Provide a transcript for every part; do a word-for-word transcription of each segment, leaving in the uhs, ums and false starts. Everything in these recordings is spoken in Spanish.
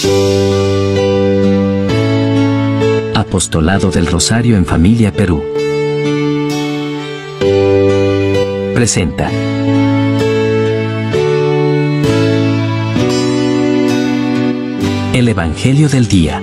Apostolado del Rosario en Familia Perú. Presenta. El Evangelio del Día.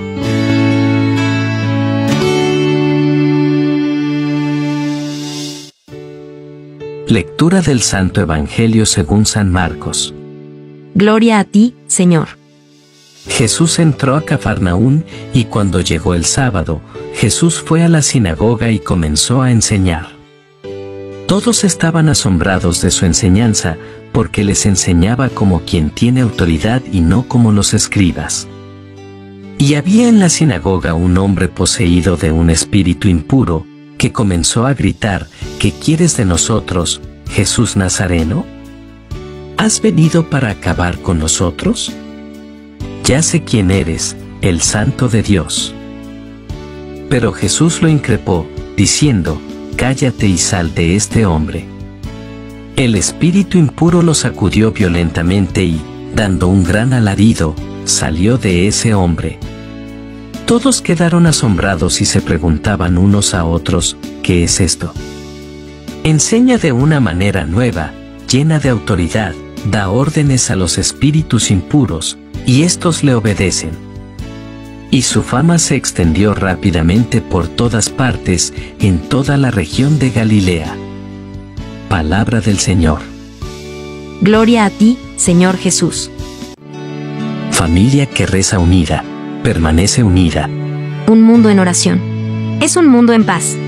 Lectura del Santo Evangelio según San Marcos. Gloria a ti, Señor. Jesús entró a Cafarnaún, y cuando llegó el sábado, Jesús fue a la sinagoga y comenzó a enseñar. Todos estaban asombrados de su enseñanza, porque les enseñaba como quien tiene autoridad y no como los escribas. Y había en la sinagoga un hombre poseído de un espíritu impuro, que comenzó a gritar: ¿Qué quieres de nosotros, Jesús Nazareno? ¿Has venido para acabar con nosotros? Ya sé quién eres, el Santo de Dios. Pero Jesús lo increpó, diciendo: Cállate y sal de este hombre. El espíritu impuro lo sacudió violentamente y, dando un gran alarido, salió de ese hombre. Todos quedaron asombrados y se preguntaban unos a otros: ¿qué es esto? Enseña de una manera nueva, llena de autoridad, da órdenes a los espíritus impuros, y éstos le obedecen. Y su fama se extendió rápidamente por todas partes, en toda la región de Galilea. Palabra del Señor. Gloria a ti, Señor Jesús. Familia que reza unida, permanece unida. Un mundo en oración. Es un mundo en paz.